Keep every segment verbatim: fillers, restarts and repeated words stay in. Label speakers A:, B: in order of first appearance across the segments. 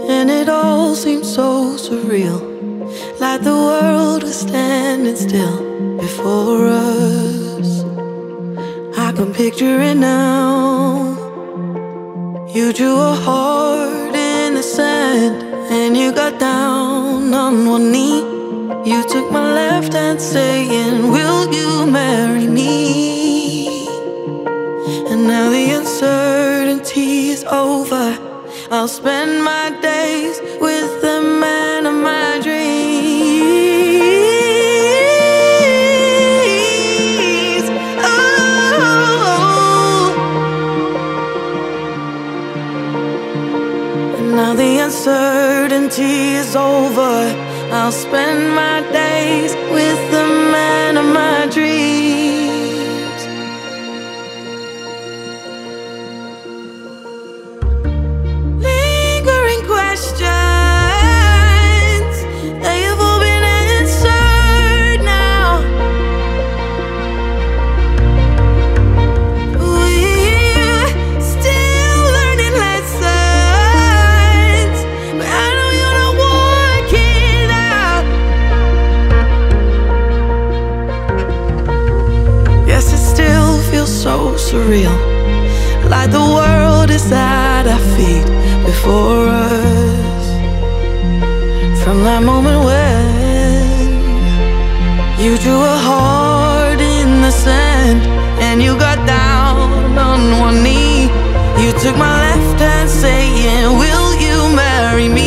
A: and it all seemed so surreal, like the world was standing still before us. I can picture it now. You drew a heart in the sand, and you got down on one knee. You took my left hand saying, will you marry me? And now the uncertainty is over. I'll spend my days with the man of my dreams. Oh. And now the uncertainty is over. I'll spend my days with the man of my dreams. Lingering questions, they have all been answered now. We're still learning lessons, but I know you're not working out. Yes, it still feels so surreal, like the world is at our feet before us. From that moment when you drew a heart in the sand, and you got down on one knee. You took my left hand saying, will you marry me?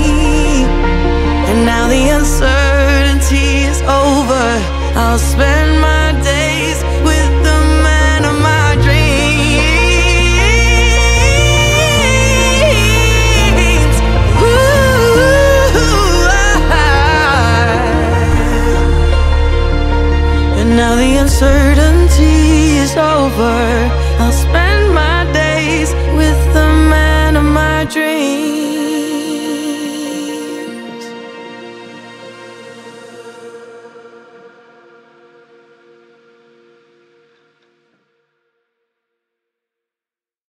A: And now the uncertainty is over. I'll spend